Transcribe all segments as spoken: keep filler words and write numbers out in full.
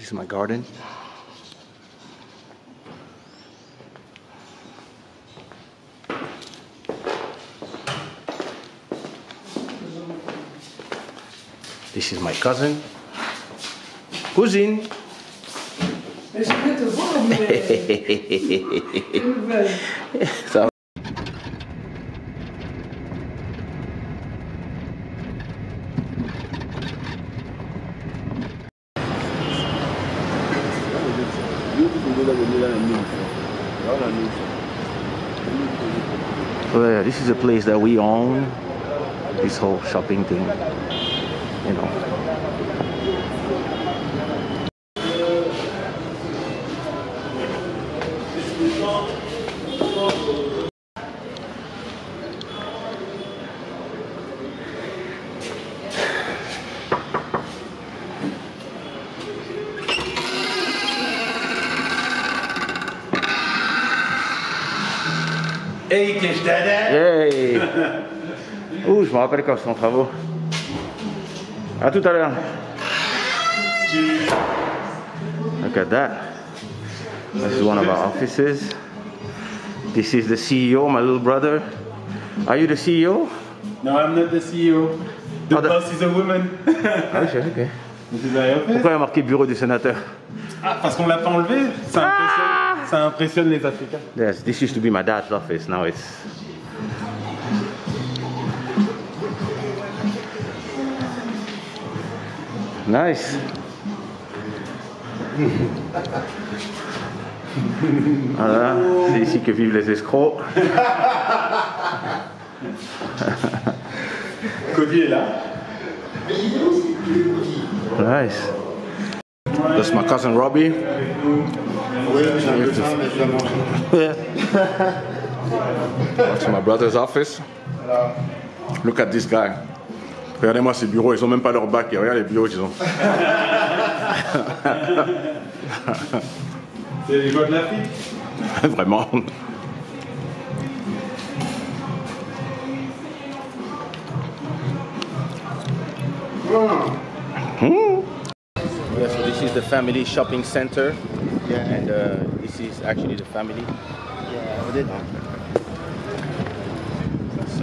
is my garden. This is my cousin. Cousin. Mais je vais te voir, mais... Ça va. Well, this is a place that we own. This whole shopping thing, you know. Hey, qu'est-ce que Hey! Ouh, je me rappelle quand c'était en travaux. À tout à l'heure. Look at that. This is one of our offices. This is the C E O, my little brother. Are you the C E O? No, I'm not the C E O. The Oh, the- boss is a woman. Ah oui, c'est ok. Vous avez rien fait? Pourquoi il y a marqué bureau du sénateur? Ah, parce qu'on l'a pas enlevé. Ça impressionne, ça impressionne les Africains. Yes, this used to be my dad's office. Now it's. Nice. Voilà, c'est ici que vivent les escrocs. Cody est là. Nice. That's my cousin Robbie. That's my brother's office. Look at this guy. Regardez-moi ces bureaux, ils ont même pas leur bac. Regarde les bureaux qu'ils ont. C'est les joies de l'Afrique. Vraiment. Hmm. Yeah, so this is the family shopping center. Yeah. And uh, this is actually the family. Yeah, we did. So,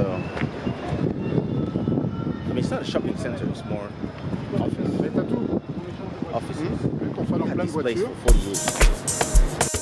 I mean, it's not a shopping center, it's more office. Mais t'as tout. Offices. Qu'on soit dans We had plein de this place voitures. for forty years.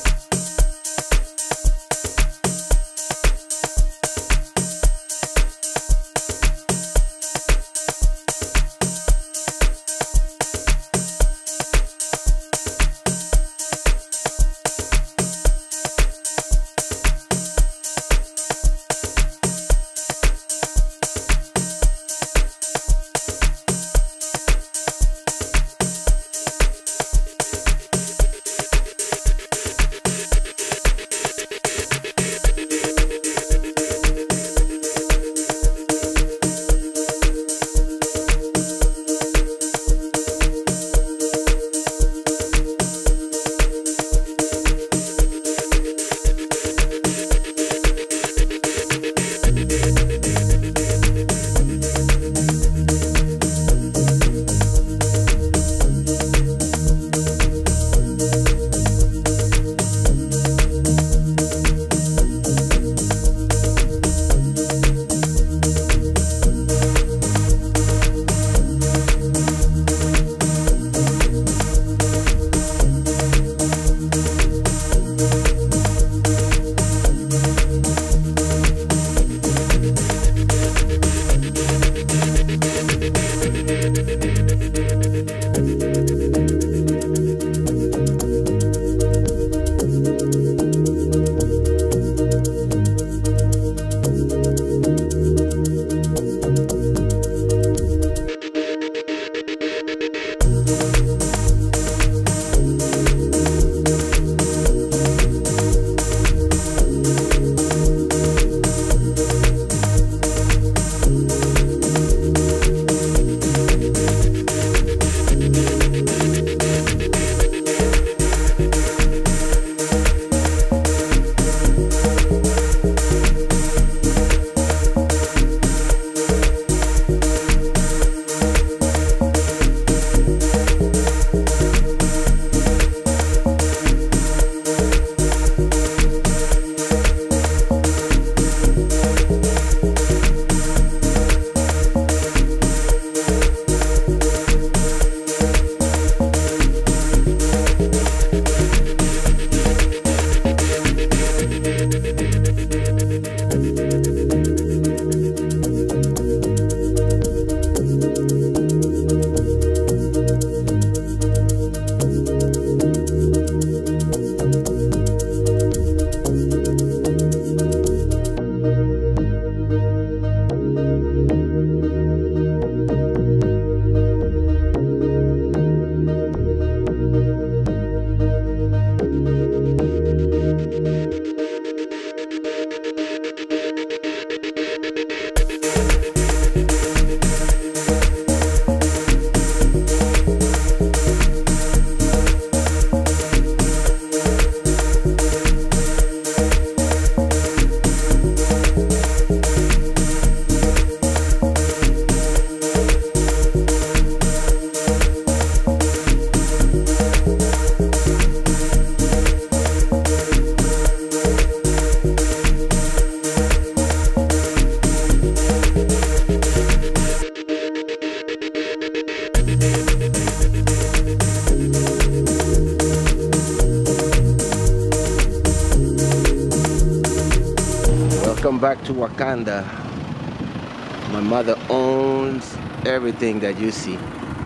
Welcome back to Wakanda. My mother owns everything that you see.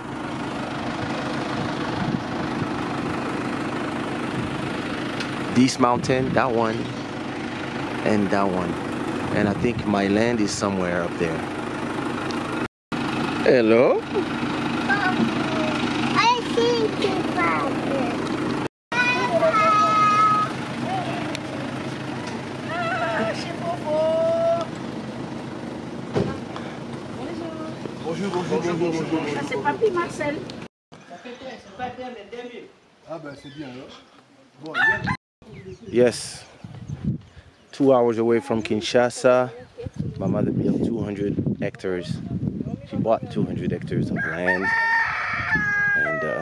This mountain, that one, and that one. And I think my land is somewhere up there. Hello? I think it's father. Bonjour, bonjour, bonjour, bonjour. Ça c'est Papy Marcel. Ah ben c'est bien alors. Bon, Yes. Two hours away from Kinshasa. My mother built two hundred hectares. She bought two hundred hectares of land. And uh,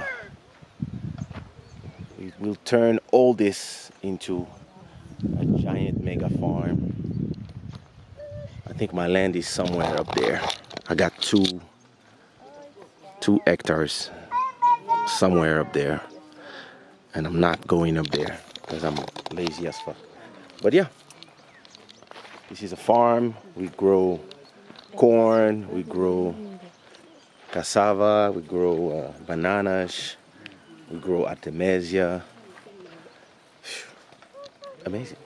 we will turn all this into a giant mega farm. I think my land is somewhere up there. I got two, two hectares somewhere up there. And I'm not going up there because I'm lazy as fuck. But yeah, this is a farm. We grow corn, we grow cassava, we grow uh, bananas, we grow artemisia. Amazing.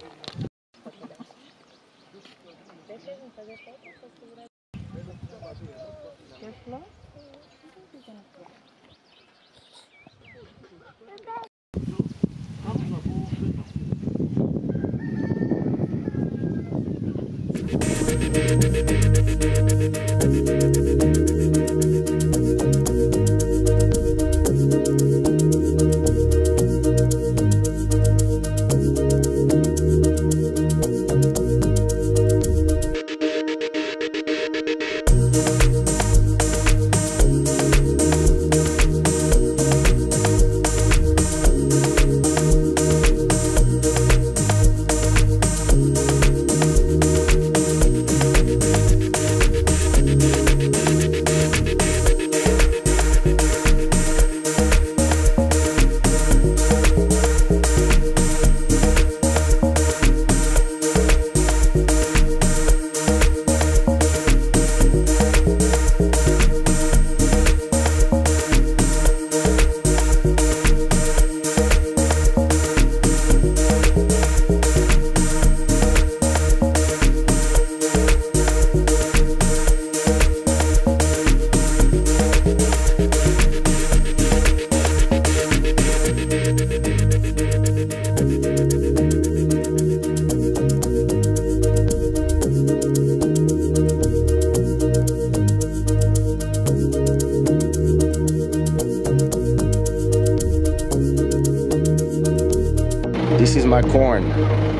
This is my corn.